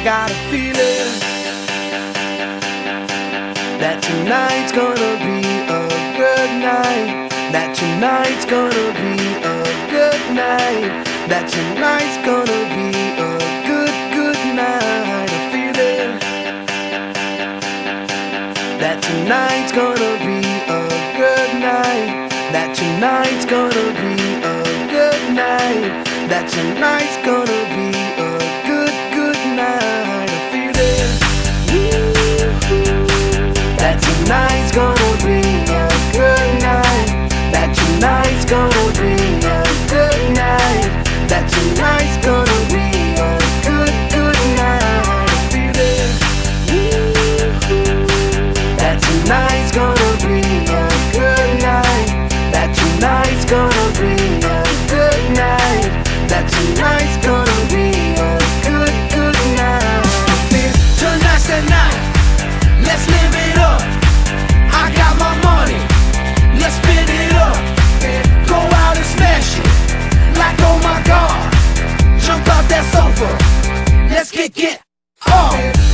got a feeling that tonight's gonna be a good night. That tonight's gonna be a good night. That tonight's gonna be a good, good night. A feeling that tonight's gonna be a good night. That tonight's gonna be a good night. That tonight's gonna be a good, good night. A feeling that tonight's gonna be a good night. That tonight's gonna be a good night. That tonight's gonna be a good, good night. A feeling that tonight's gonna be a good night. That tonight's gonna be a good night. That tonight's gonna be a good, good night. Tonight's the night, let's live it up. I got my money, let's spin it up. Go out and smash it, like oh my God. Jump out that sofa, let's kick it off.